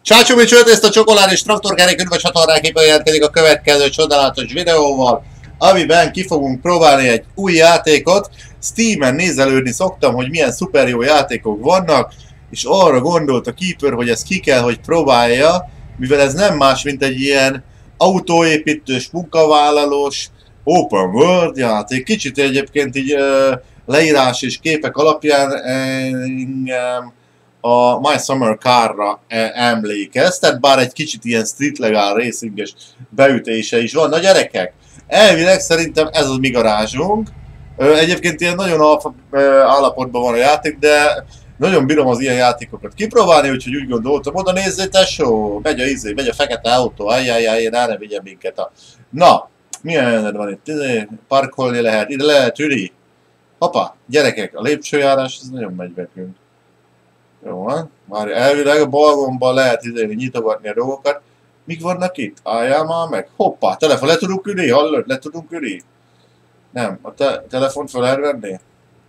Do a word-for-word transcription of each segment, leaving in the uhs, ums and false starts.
Csácsumi csőtészt a csokolád és traktorkerék üdvös csatornáképpen jelentkezik a következő csodálatos videóval, amiben ki fogunk próbálni egy új játékot. Steamen nézelődni szoktam, hogy milyen szuper jó játékok vannak, és arra gondolt a Keeper, hogy ezt ki kell, hogy próbálja, mivel ez nem más, mint egy ilyen autóépítős, munkavállalós, open world játék. Kicsit egyébként így uh, leírás és képek alapján engem a My Summer Car-ra emlékeztet, bár egy kicsit ilyen street legal racinges beütése is van. Na gyerekek, elvileg szerintem ez az mi garázsunk. Egyébként ilyen nagyon alfa állapotban van a játék, de nagyon bírom az ilyen játékokat kipróbálni, úgyhogy úgy gondoltam, oda nézzél tesó, megy a izé, megy a fekete autó, ajjajjaj, én el ne vigyem minket a... Na, milyen van itt, izé, parkolni lehet, ide lehet ülni. Hoppá, gyerekek, a lépcsőjárás, ez nagyon megy nekünk. Jó van, már elvileg a balgomban lehet izé, nyitogatni a dolgokat. Mik vannak itt? Álljál már meg. Hoppá, telefon, le tudunk ülni? Hallod, le tudunk ülni? Nem, a te telefont fel lehet venni?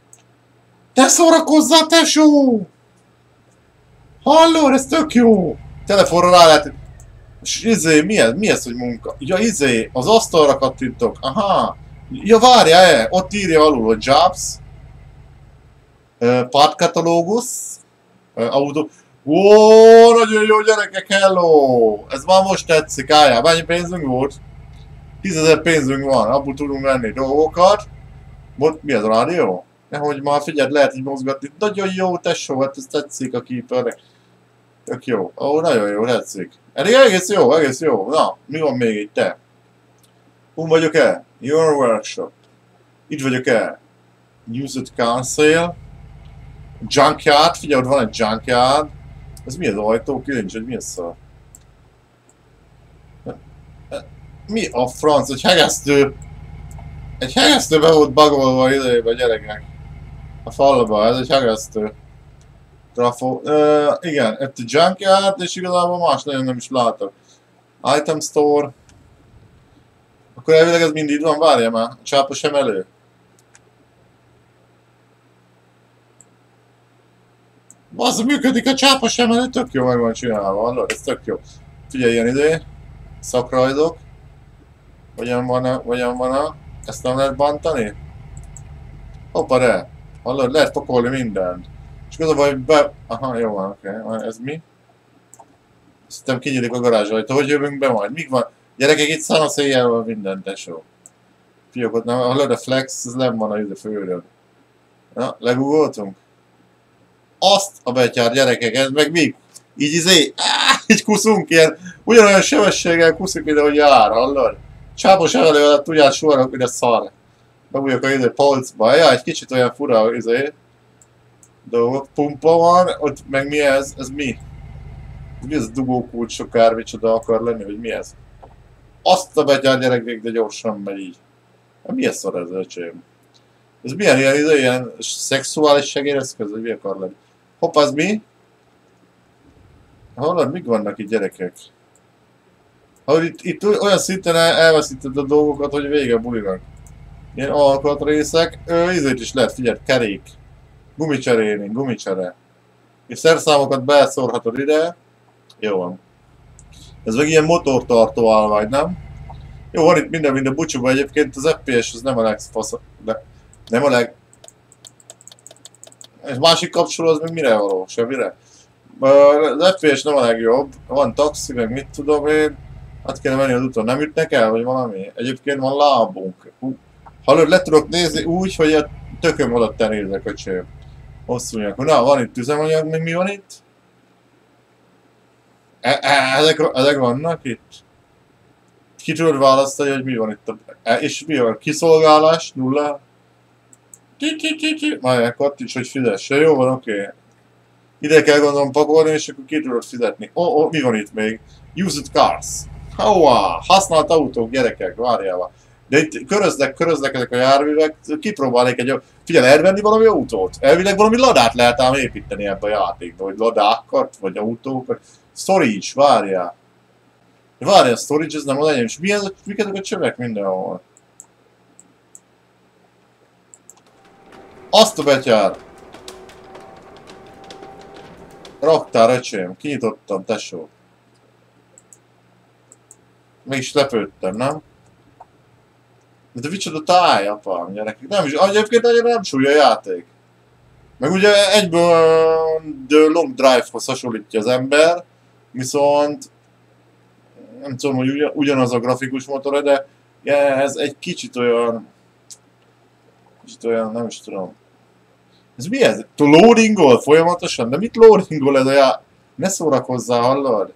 Te szórakozzál, tesó! Hallod, ez tök jó! Telefonra rá lehet... És izé, mi ez? Mi ez, hogy munka? Ja, izé, az asztalra kattintok. Aha. Ja, várjál, ott írja alul, hogy Jobs. Uh, Partkatalógus. Uh, autó. Ó, nagyon jó gyerekek, hello! Ez már most tetszik, álljál. Mennyi pénzünk volt? tízezer pénzünk van, abból tudunk venni dolgokat. Most mi az a rádió? Nehogy már figyeld, lehet így mozgatni. Nagyon jó, tesó, hát ez tetszik a Keepernek. Tök jó. Ó, nagyon jó, tetszik. Eddig egész jó, egész jó. Na, mi van még itt, te? Hol vagyok el? Your workshop. Itt vagyok el. Used car sale. Junkyard, figyelj, ott van egy junkyard. Ez mi az ajtó? Kilincs, hogy mi ez szar? Mi a franc? Egy hegesztő... Egy hegesztő be volt bagolva idejében, gyerekek. A falba, ez egy hegesztő. Trafo... Uh, igen, itt a junkyard, és igazából más nagyon nem is látok. Item store. Akkor elvileg ez mind így van, várja már. A csápa sem elő. Az működik a csápa sem elő, tök jó meg van csinálva, hallod? Ez tök jó. Figyelj, ilyen idő. Szakrajdok. Hogyan van a... Hogyan van a... Ezt nem lehet bantani? Hoppa re! Hallod, lehet pakolni mindent. És igazából, hogy be... Aha, jó van, oké. Okay. Ez mi? Szerintem kinyílik a garázsajtó. Hogy jövünk be majd? Mik van? Gyerekek, itt szánasz éjjel van minden, tesó. Fiókot nem... Hallod, a flex, ez nem van a jövő főről. Na, legugoltunk? Azt a betyár, gyerekek, ez meg mi? Így izé... Áh, így kuszunk ilyen... Ugyanolyan sebességgel kuszik, mint ahogy jár, hallod? Csápos emelő alatt tudjál sorolok, hogy a szar. Bebújok a izé polcba. Ja, egy kicsit olyan fura izé dolgok. Pumpa van, ott meg mi ez? Ez mi? Ez mi ez a dugókulcs, akármicsoda akar lenni, vagy mi ez? Azt a betyár gyerekek, de gyorsan megy így. Hát mi ez szar ez, öcsém? Ez milyen ilyen, izé, ilyen szexuális segélyeszköz, vagy mi akar lenni? Hopp, az mi? Hallod, mik vannak itt gyerekek? Ha itt, itt olyan szinten el, elveszíted a dolgokat, hogy vége bulinak. Ilyen alkatrészek, ö, ízét is lehet, figyelj, kerék. Gumicseréni, gumicsere. És szerszámokat beleszórhatod ide. Jó van. Ez meg ilyen motortartó állvány, nem? Jó, van itt minden, minden bucsúban egyébként, az ef pé es az nem a legfasz... De nem a leg... És másik kapcsoló az meg mire való? Semmire? Az ef pé es nem a legjobb. Van taxi, meg mit tudom én. Hát kéne menni az úton, nem ütnek el, vagy valami? Egyébként van lábunk. Hallod, le tudok nézni úgy, hogy a tököm alatt te nézek, öcsém. Hosszú nyakú. Na, van itt üzemanyag, még mi van itt? E -e ezek, ezek vannak itt? Ki tudod választani, hogy mi van itt? E és mi van? Kiszolgálás? Nulla? Ki ki ki ki? Majd kattints, hogy fizesse. Jó van, oké. Okay. Ide kell gondolom pakolni, és akkor ki tudod fizetni. Ó, oh, oh, mi van itt még? Used cars. Hoá, használt autók, gyerekek, várjál. De itt köröznek, köröznek ezek a járművek, kipróbálnék egy... Figyelj, elvenni valami autót? Elvileg valami ladát lehet ám építeni ebbe a játékba, vagy ladákat, vagy autókat. Storage, várjál. Várjál, storage, ez nem az enyém. És mi ez, mik ezek a csövek mindenhol? Azt a betyár! Raktár, öcsém, kinyitottam, tesó. Meg is lepődtem, nem? De micsoda táj, apám, gyerekek. Nem is, egyébként annyira nem súly a játék. Meg ugye egyből The Long Drive-hoz hasonlítja az ember, viszont nem tudom, hogy ugyanaz a grafikus motor, de ez egy kicsit olyan, kicsit olyan, nem is tudom. Ez mi ez? Tu loadingol folyamatosan? De mit loadingol ez a já... Ne szórakozzál, hallod?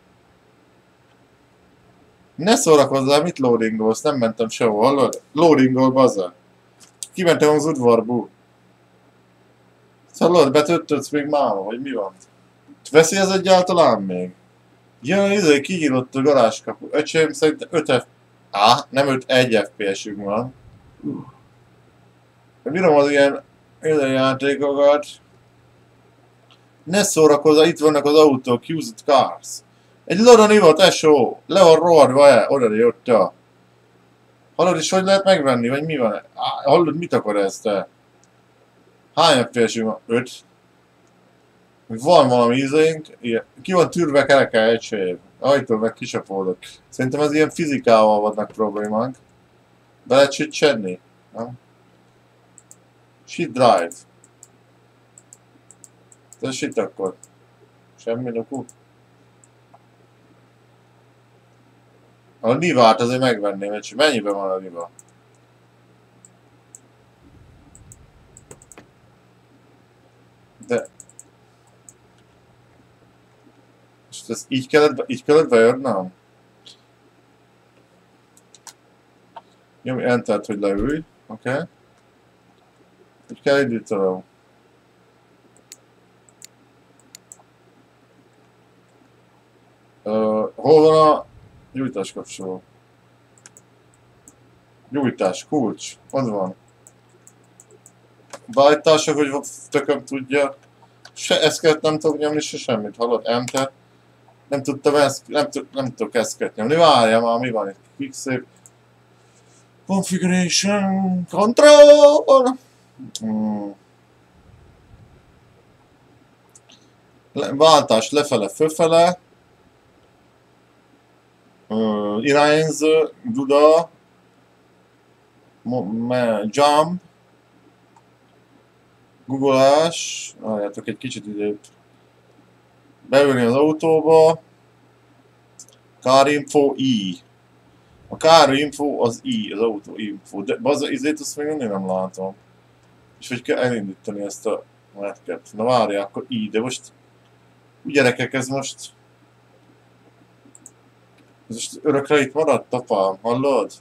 Ne szórakozzál, mit loadingolsz? Nem mentem sehol, hallod? Loadingol, bazza. Kimentem az udvarból. Hallod, betöltödsz még máma, vagy mi van? Veszi ez egyáltalán még? Ja, izé, kinyílott a garázskapu. Öcsém, szerintem öt F... Á, nem öt, egy F P S-ünk van. Bírom az ilyen... ilyen játékokat. Ne szórakozzál, itt vannak az autók, used cars. Egy Lodaniva, tesó! Le van rohadva el, oda jötte. Hallod, és hogy lehet megvenni, vagy mi van? Á, hallod, mit akar ez te? Hány F P S-ünk van? öt. Van valami ízénk, ki van tűrve kereke egység. Ajtól meg kisapódott. Szerintem ez ilyen fizikával vannak problémánk. Be lehet sütsedni? Nem? Shit drive. Ez shit akkor. Semmi nukú. A Nivát azért megvenném, hogy mennyiben van a Niva? De... És ezt így kellett, így kellett bejönnöm? Nyomj Entert, hogy leülj, oké? Okay. Úgy kell indítanom. Uh, hol van a gyújtás kapcsoló? Gyújtás, kulcs, ott van. Beállítások, hogy tököm tudja. Se eszket nem tudok nyomni, se semmit, hallod? Enter. Nem tudtam ezt, nem, tud, nem tudok eszket nyomni. Várjál már, mi van itt? Quick save. Configuration. Control! Hmm. Le, váltás lefele, fölfele. Uh, irányző, duda. Jump. Googleás. Várjátok egy kicsit időt. Beülni az autóba. Car info I. A car info az I, az autó info. De az izét azt még mindig nem látom. És hogy kell elindítani ezt a metket. Na várjál, akkor I, de most... Úgy gyerekek, ez most... Ez most örökre itt maradt, apám, hallod?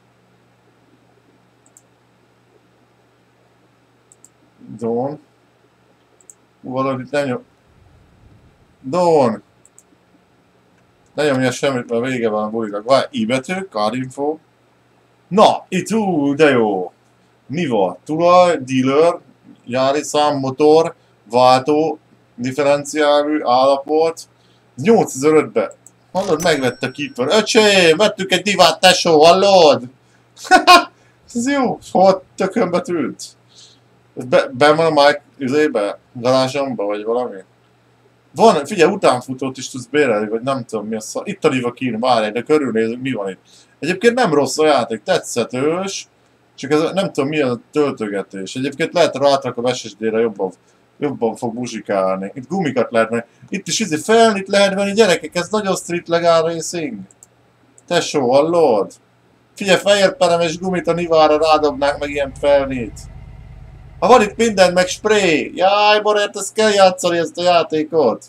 Don. Valahogy itt nem nyom... Don! Ne nyomja semmit, mert vége van a bulinak. Várj, I betű, card info. Na, itt ú, de jó! Niva, tulaj, dealer, gyári szám, motor, váltó, differenciálű, állapot. nyolcezer-ötbe. Hallod, megvette a Keeper. Öcsém, vettük egy Nivát, tesó, hallod? Ez jó, hol tökönbe tűnt? Be, be van a Mike üzébe, garázsomba, vagy valami? Van, figyelj, utánfutót is tudsz bérelni, vagy nem tudom mi a szar. Itt a Niva kín, várj, de körülnézünk, mi van itt. Egyébként nem rossz a játék, tetszetős, csak ez nem tudom mi a töltögetés. Egyébként lehet rátrakom es es dé-re jobban, jobban fog muzsikálni. Itt gumikat lehet venni. Itt is izé felnit lehet venni, gyerekek, ez nagyon street legal racing. Tesó, hallod? Figyelj, fehér peremes gumit a Nivára rádobnánk meg ilyen felnit. Ha van itt minden, meg spray! Jaj, barát, ezt kell játszani, ezt a játékot!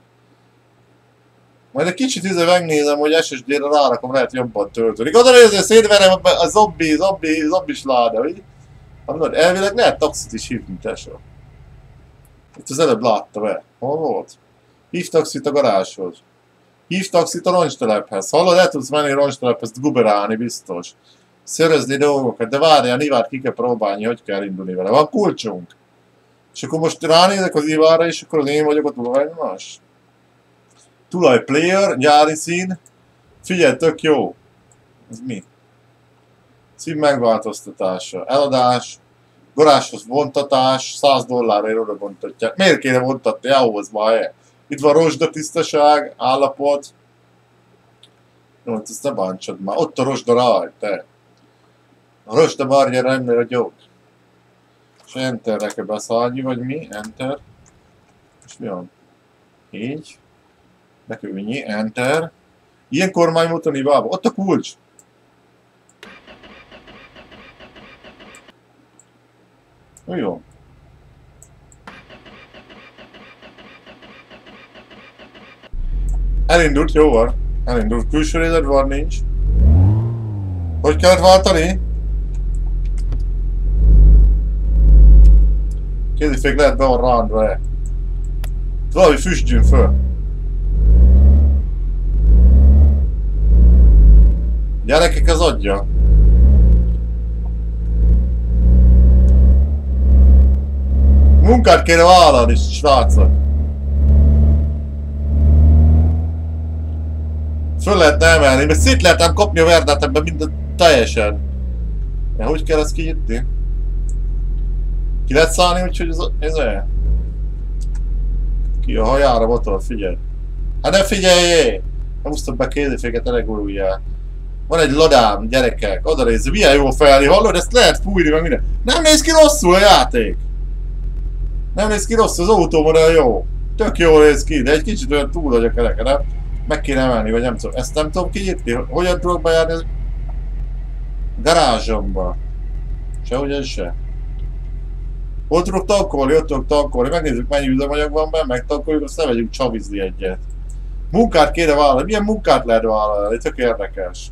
Majd egy kicsit izé megnézem, hogy es es dé-re rárakom, lehet jobban töltődik. Oda nézni, szétverem a zombi, zombi, zombis láda, úgy? Mondod, elvileg lehet taxit is hívni, tesó. Itt az előbb látta be. Hol volt? Hív taxit a garázshoz. Hív taxit a roncstelephez. Hallod, el tudsz menni a roncstelephez guberálni, biztos. Szörözni dolgokat, de várjál, Nivát ki kell próbálni, hogy kell indulni vele. Van kulcsunk. És akkor most ránézek az Ivára, és akkor az én vagyok a tulajdonos. Tulaj player, gyári szín. Figyelj, tök jó. Ez mi? Cím megváltoztatása. Eladás. Garázshoz vontatás. száz dollárért oda vontatják. Miért kéne vontatni? Ahhoz már el. Itt van rozsda tisztaság, állapot. Jó, hát ezt ne bántsad már. Ott a rozsda raj, te. A rozsda marjára nem ragyog. És enterre kell beszállni, vagy mi? Enter. És mi van? Így. Bekövényi, enter. Ilyen kormánymóton ibába. Ott a kulcs! Jó. Elindult, jó van. Elindult. Külső lézed van, nincs. Hogy kellett váltani? Kézifék lehet be van rándva-e. Valami füstjön föl. Gyerekek, az adja. Munkát kéne vállalni, srácok. Föl lehetne emelni, mert szét lehetem kapni a verdát ebben minden teljesen. Ja, hogy kell ezt kinyitni? Ki lehet szállni, úgyhogy ez, ez olyan? Ki a hajára botol, figyelj. Hát ne figyeljé! Nem húztam be kéziféket, eleguljál. Van egy ladám, gyerekek, oda nézz, milyen jó felni, hallod? Ezt lehet fújni, meg minden. Nem néz ki rosszul a játék! Nem néz ki rosszul, az autómodell jó. Tök jól néz ki, de egy kicsit olyan túl vagy a kereke, nem? Meg kéne emelni, vagy nem tudom. Ezt nem tudom kinyitni? Hogyan tudok bejárni az garázsomba? Sehogy ez se. Hol tudok tankolni? Ott tudok tankolni. Megnézzük, mennyi üzemanyag van benne, megtankoljuk, aztán megyünk csavizni egyet. Munkát kéne vállalni. Milyen munkát lehet vállalni? Tök érdekes.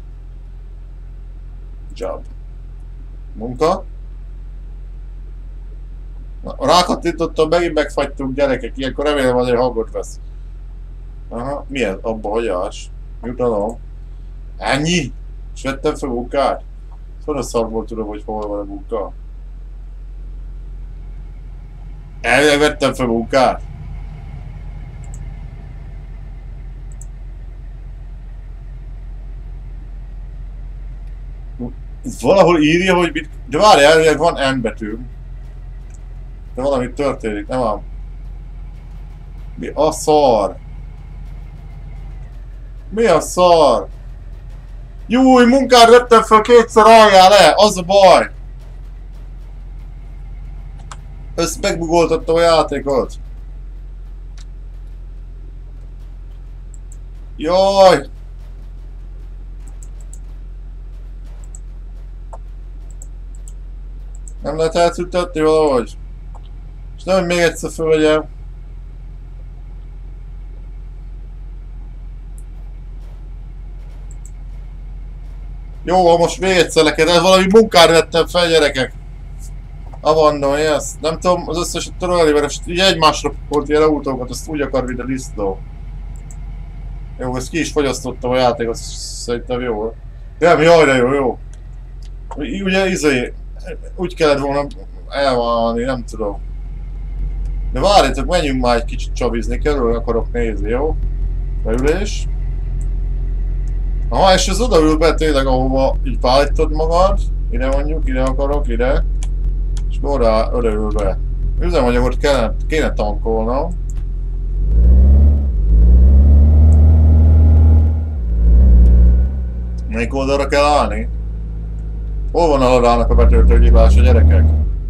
Job. Munka. Na, rákattintottam, megint megfagytunk, gyerekek. Ilyenkor remélem azért hangot vesz. Aha, mi ez? Abba hagyás? Jutalom. Ennyi? És vettem fel munkát? Szóval a szarból tudom, hogy hol van a munka. Elvileg vettem fel munkát. Ez valahol írja, hogy mit... De várj, elvileg van N betű. De valami történik, nem ám? Mi a szar? Mi a szar? Júj, munkát vettem fel, kétszer alljál le, az a baj! Ezt megbugoltattam a játékot. Jaj! Nem lehet elszüntetni valahogy? És nem, hogy még egyszer fölvegyem. Jó, most még egyszer leked, ez valami munkát vettem fel, gyerekek. Avandon, yes. Nem tudom, az összeset törölni, mert így egymásra volt ilyen autókat, azt úgy akar vinni a disznó. Jó, ezt ki is fogyasztottam a játékot, szerintem jó. Nem, jaj, de jó, jó. Ugye, izé, úgy kellett volna elválni, nem tudom. De várjátok, menjünk már egy kicsit csabizni, körül akarok nézni, jó? Beülés. Aha, és ez odaül be tényleg, ahova így beállítod magad. Ide mondjuk, ide akarok, ide. És oda odaül be. Üzemanyagot kéne, kéne tankolnom. Melyik oldalra kell állni? Hol van a ladának a betöltőgyívása, gyerekek?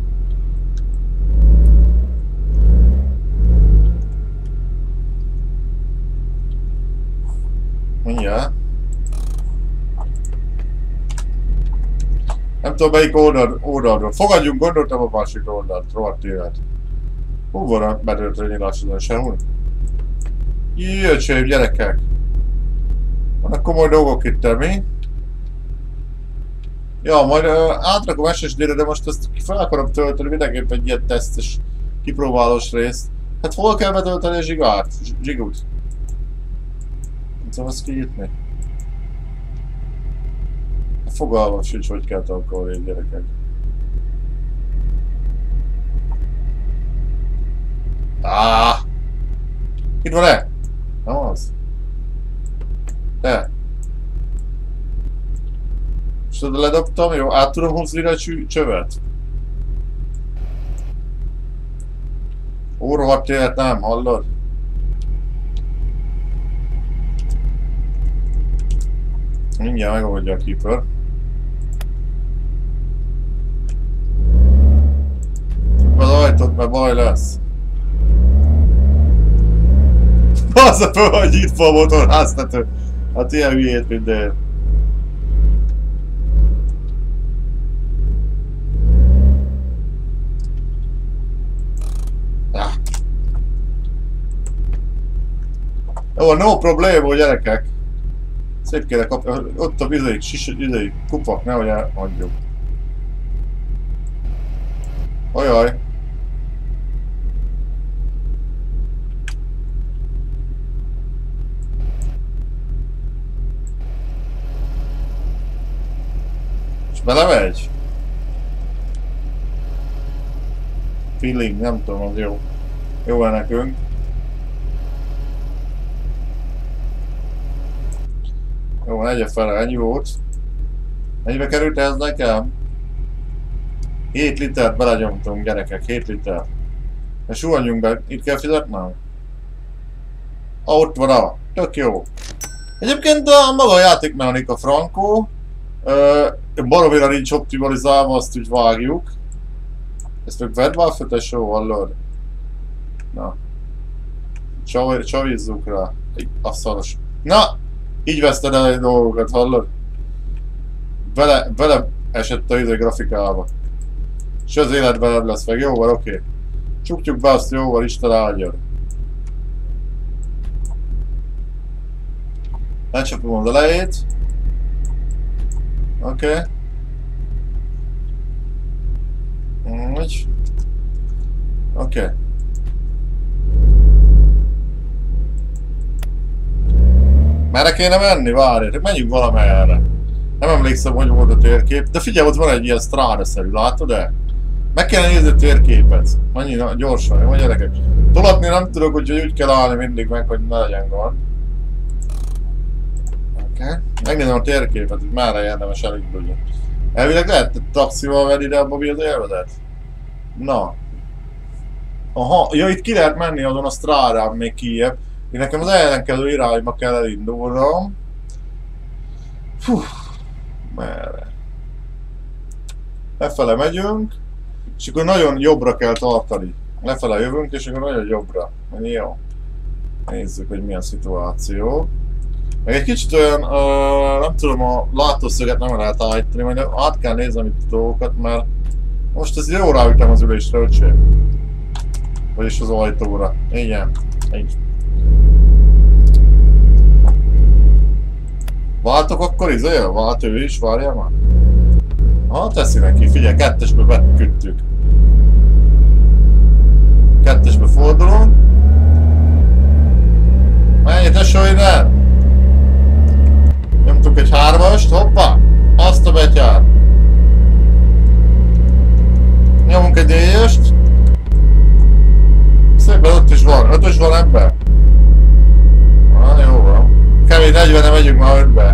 Mindjárt. Nem tudom melyik oldal, oldalról. Fogadjunk, gondoltam a másik oldalt, rohadt élet. Hol van a betöltőnyílásodon? Sehol? Jöjjön, gyerekek! Vannak komoly dolgok itt, mi? Ja, majd uh, átrakom es es dé-re, de most ezt fel akarom tölteni, mindenképpen egy ilyen tesztes, kipróbálós részt. Hát hol kell betölteni a zsigát? Zsigut? Nem tudom ezt kinyitni. Fogalmam sincs, hogy kell tankolni, gyerekek. Ah! Itt van-e? Nem az? De. És oda ledobtam, jó, át tudom hozni a csövet. Ó, rohadt élet, nem, hallod? Mindjárt megoldja a Keeper. Az ajtót, mert baj lesz. Az a föl, hogy itt van a motorháztető. Hát ilyen hülyét minden. Ah. Jó, no probléma, gyerekek. Szép kéne kapni. Ott a vizék, izék, kupak, nehogy elhagyjuk. Ajaj. És belemegy? Feeling, nem tudom, az jó. Jó el nekünk. Jó, egye fele, ennyi volt. Mennyibe került ez nekem? hét litert belenyomtunk, gyerekek, hét liter. És suhanjunk be, itt kell fizetnem? Ah, ott van a, tök jó. Egyébként a maga a játékmechanika frankó. Baromira nincs optimalizálva, azt úgy vágjuk. Ezt meg vedd már fel, tesó, hallod? Na. Csavízzuk rá. A szaros. Na! Így veszted el egy dolgokat, hallod? Vele, vele esett a izé grafikába. És az élet veled lesz meg, jó van, oké. Okay. Csukjuk be azt, jó van, Isten áldjon. Lecsapom az elejét. Oké. Okay. Úgy. Oké. Okay. Merre kéne menni? Várjátok, menjünk valamerre. Nem emlékszem, hogy volt a térkép, de figyelj, ott van egy ilyen stráda-szerű, látod-e? Meg kell nézni a térképet. Annyira gyorsan, jó gyerekek? Tolatni nem tudok, úgyhogy úgy kell állni mindig meg, hogy ne legyen gond. Oké. Okay. Megnézem a térképet, hogy merre érdemes elindulni. Elvileg lehet taxival venni ide a mobil élvezet? Na. Aha, ja, itt ki lehet menni azon a strádán még kijebb. Én nekem az ellenkező irányba kell elindulnom. Hú, merre? Lefele megyünk, és akkor nagyon jobbra kell tartani. Lefele jövünk, és akkor nagyon jobbra. Jó. Nézzük, hogy milyen szituáció. Meg egy kicsit olyan, uh, nem tudom, a látószöget nem lehet állítani, majd át kell néznem itt a dolgokat, mert most ez jó ráütem az ülésre, öcsém. Vagyis az ajtóra. Igen. Így. Váltok akkor izé? Vált ő is, várjál már. Ha, teszi neki, figyelj, kettesbe beküldtük. Kettesbe fordulunk. Menj, tesó innen! Nyomtunk egy hármast, hoppá! Azt a betyár! Nyomunk egy négyest. Szépen ott is van, ötös van ebben. Ah, jó van. Kemény negyvenre megyünk már ötbe.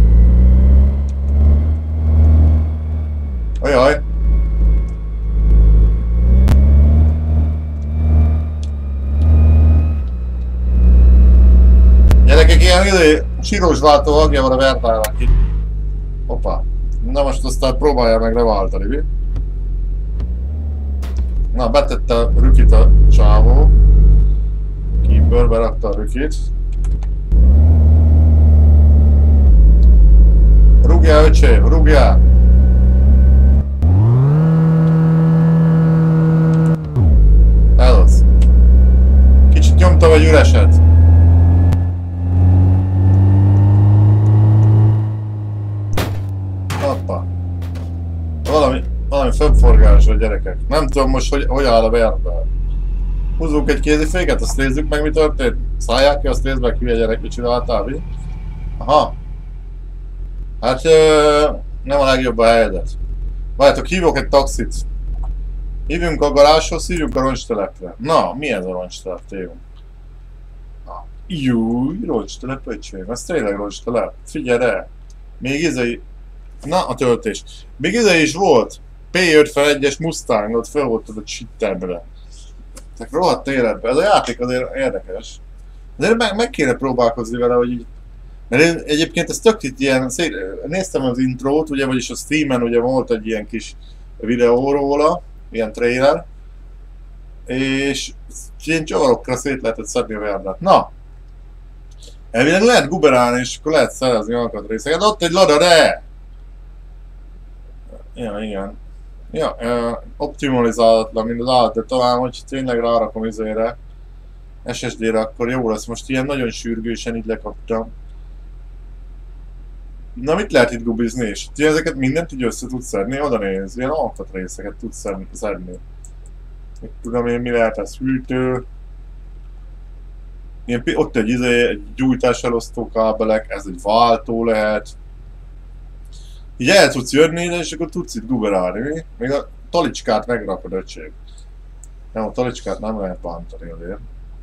Ajaj. Gyerekek, ilyen idő, sírós váltó hangja van a Vertának itt. Hoppá. Na most aztán próbálja meg leváltani, mi? Na, betette a rükit a csávó. Keeper berakta a rükit. Rúgjál, öcsém, rúgjál! Ez az. Kicsit nyomtam egy üreset. Hoppá. Valami, valami fönnforgás a gyerekek. Nem tudom most, hogy, hogy áll a Vertál. Húzzunk egy kéziféket, azt nézzük meg, mi történt. Szállják ki, azt nézd meg, hülye gyerek, mit csináltál, mi? Aha. Hát ö, nem a legjobb a helyzet. Várjátok, hívok egy taxit. Hívjunk a garázshoz, hívjunk a roncstelepre. Na, mi ez a roncstelep, tévünk? Júj, roncstelep, öcsém, ez tényleg roncstelep. Figyelj el! Még izé... Na, a töltés. Még izé is volt. P ötvenegyes Mustang, ott fel volt a csittemre. Tehát rohadt életbe. Ez a játék azért érdekes. De meg, meg kéne próbálkozni vele, hogy így Mert én egyébként ez tök itt ilyen, szé... néztem az intrót, ugye, vagyis a Steamen ugye volt egy ilyen kis videó róla, ilyen trailer, és ilyen csavarokra szét lehetett szedni a verdát. Na! Elvileg lehet guberálni, és akkor lehet szerezni alkatrészeket. Ott egy lada, de! Ja, igen. Ja, optimalizálatlan, mint az állat, de talán, hogy tényleg rárakom izére, es es dé-re, akkor jó lesz. Most ilyen nagyon sürgősen így lekaptam. Na, mit lehet itt gubizni? És ti ezeket mindent így össze tudsz szedni? Oda néz, ilyen alkatrészeket tudsz szedni. Mit tudom én, mi lehet ez? Hűtő. Ilyen, ott egy, izé, egy gyújtáselosztó kábelek, ez egy váltó lehet. Így el tudsz jönni ide, és akkor tudsz itt guberálni, mi? Még a talicskát megrakod, öcsém. Nem, a talicskát nem lehet bántani azért.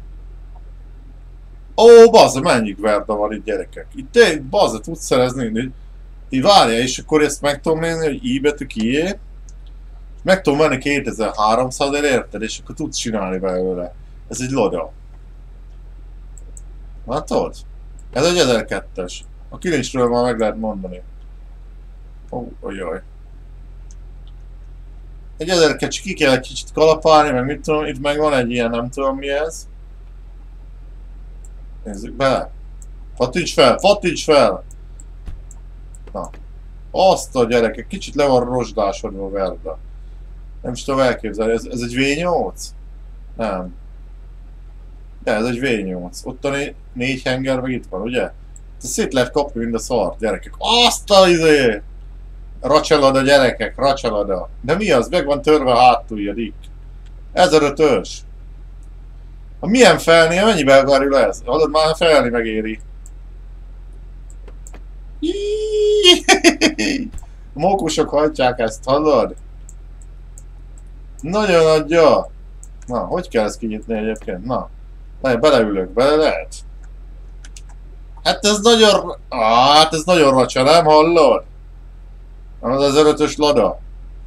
Ó, bazza, mennyi verda van itt, gyerekek. Itt te, bazza, tudsz szerezni, így, így várja, és akkor ezt meg tudom nézni, hogy i betű kié. Meg tudom venni kétezer-háromszázért, érted? És akkor tudsz csinálni belőle. Ez egy loda. Látod? Ez egy ezerkettes. A kilincsről már meg lehet mondani. Ó, ojjaj. Egy ezerkettes, ki kell egy kicsit kalapálni, meg mit tudom, itt meg van egy ilyen, nem tudom mi ez. Nézzük bele. Fattíts fel, fattíts fel! Na. Azt a gyerekek, kicsit le van rozsdásodva a verda. Nem is tudom elképzelni, ez, ez egy vé nyolc? Nem. De ez egy vé nyolc. Ott a né négy henger meg itt van, ugye? Ezt szét lehet kapni mind a szart, gyerekek. Azt a izé! Racsalada, gyerekek, racsalada. De mi az? Meg van törve a hátulja, Dick. ezerötös. Ha milyen felnél, mennyibe akarjuk ez? Hallod, már felni megéri. A mókusok hajtják ezt, hallod? Nagyon adja. Na, hogy kell ezt kinyitni egyébként? Na, beleülök, bele lehet? Hát ez nagyon... Hát ez nagyon racsa, nem hallod? Az ezerötös lada.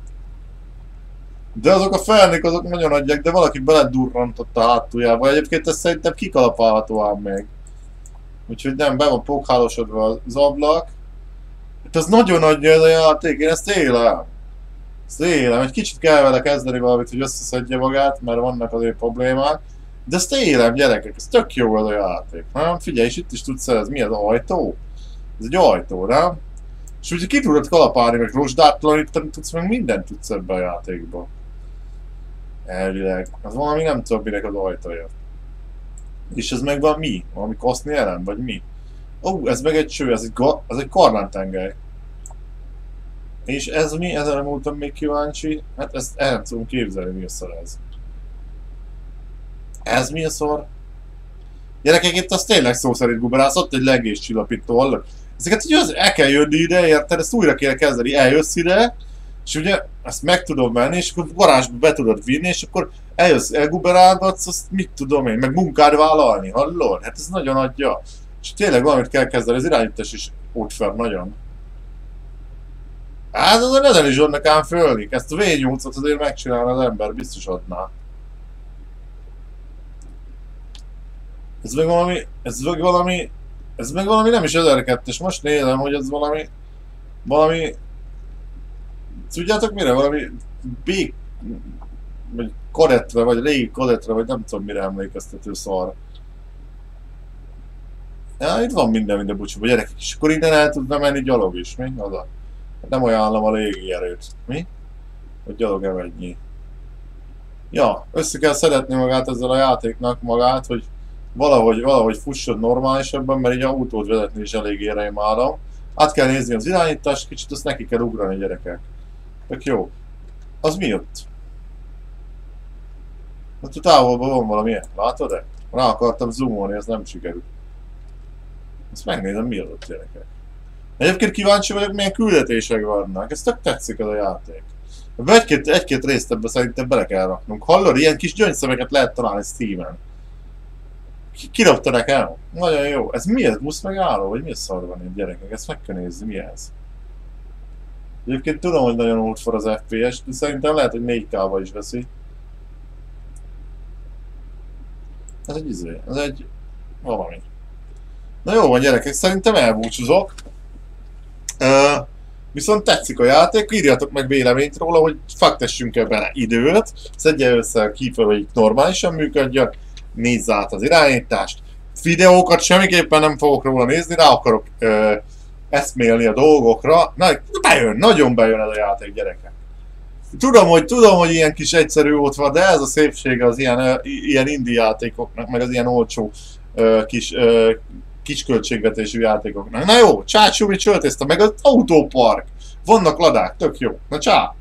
De azok a felnék, azok nagyon adják, de valaki beledurrantott a hátuljába. Egyébként ez szerintem kikalapálható ám még. Úgyhogy nem, be van pókhálosodva az ablak. Hát ez nagyon adja ez a játék, én ezt élem. Ezt élem, egy kicsit kell vele kezdeni valamit, hogy összeszedje magát, mert vannak azért problémák. De ezt élem, gyerekek, ez tök jó az a játék. Nem? Figyelj, és itt is tudsz szerezni, mi az ajtó? Ez egy ajtó, nem? És ugye ki tudod kalapálni, meg rozsdátlanítani tudsz, meg mindent tudsz ebbe a játékba. Elvileg. Az valami nem tudom, minek az ajtaja. És ez meg van mi? Valami koszni elem, vagy mi? Ó, ez meg egy cső, ez egy, ez egy karnántengely. És ez mi? Ezen múltam még kíváncsi. Hát ezt el nem tudom képzelni, mi a szar ez. Ez mi a szar? Gyerekek, itt az tényleg szó szerint guberálsz, ott egy legés csillapító, hallod? Ezeket így az, el kell jönni ide, érted? Ezt újra kell kezdeni, eljössz ide, és ugye ezt meg tudom venni, és akkor garázsba be tudod vinni, és akkor eljössz, elguberálgatsz, azt mit tudom én, meg munkád vállalni, hallod? Hát ez nagyon adja. És tényleg valamit kell kezdeni, az irányítás is ott fel nagyon. Hát azon ezen is adnak ám fölnik, ezt a vé nyolcot azért megcsinálna az ember, biztos adná. Ez meg valami, ez meg valami, ez meg valami nem is ezerkettes, most nézem, hogy ez valami, valami, tudjátok mire, valami B, vagy kadettre, vagy régi kadettre, vagy nem tudom mire emlékeztető szar. Ja, itt van minden, minden bucsúban, gyerekek, és akkor innen el tudna menni gyalog is, mi? Oda. Nem ajánlom a légierőt, mi? Hogy gyalog emennyi. Ja, össze kell szedetni magát ezzel a játéknak magát, hogy valahogy, valahogy fusson normálisabban, mert így autót vezetni is eléggé reimálom. Át kell nézni az irányítást, kicsit azt neki kell ugrani, gyerekek. Tök jó. Az mi ott? Ott a távolban van valami, látod-e? Rá akartam zoomolni, ez nem sikerült. Ezt megnézem, mi az ott, gyerekek. Egyébként kíváncsi vagyok, milyen küldetések vannak. Ez tök tetszik ez a játék. Egy-két, egy-két részt ebbe szerintem bele kell raknunk. Hallod, ilyen kis gyöngyszemeket lehet találni Steamen. Kirobta nekem? Nagyon jó. Ez mi ez? Busz megálló? Vagy mi a szar van itt, gyerekek? Ezt meg kell nézni, mi ez? Egyébként tudom, hogy nagyon old for az ef pé es, de szerintem lehet, hogy négy ká-ba is veszi. Ez egy izé, ez egy... valami. Na jó van gyerekek, szerintem elbúcsúzok. Uh, viszont tetszik a játék, írjatok meg véleményt róla, hogy fektessünk-e bele időt, szedje össze a keyfel, hogy normálisan működjön, nézz át az irányítást. Videókat semmiképpen nem fogok róla nézni, rá akarok uh, eszmélni a dolgokra. Na, bejön, nagyon bejön ez a játék, gyerekek. Tudom, hogy, tudom, hogy ilyen kis egyszerű ott van, de ez a szépsége az ilyen, uh, ilyen indie játékoknak, meg az ilyen olcsó uh, kis, uh, kis költségvetésű játékoknak. Na jó, csácsúmi csöltészte, meg az autópark. Vannak ladák, tök jó. Na csá!